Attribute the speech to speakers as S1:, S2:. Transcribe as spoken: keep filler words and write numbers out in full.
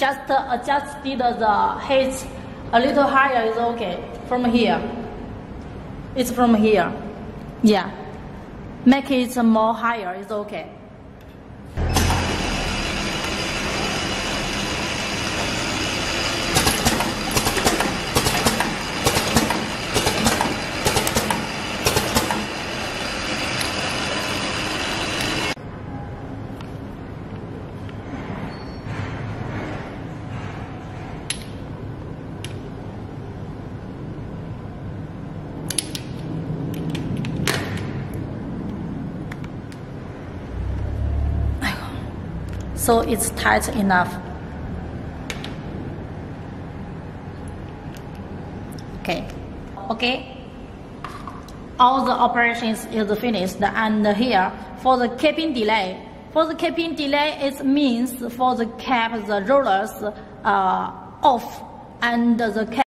S1: just adjust the height a little higher is okay. From here, it's from here. Yeah, make it more higher is okay. So it's tight enough. Okay, okay. All the operations is finished, and here for the capping delay. For the capping delay, it means for the cap the rollers uh, off and the cap.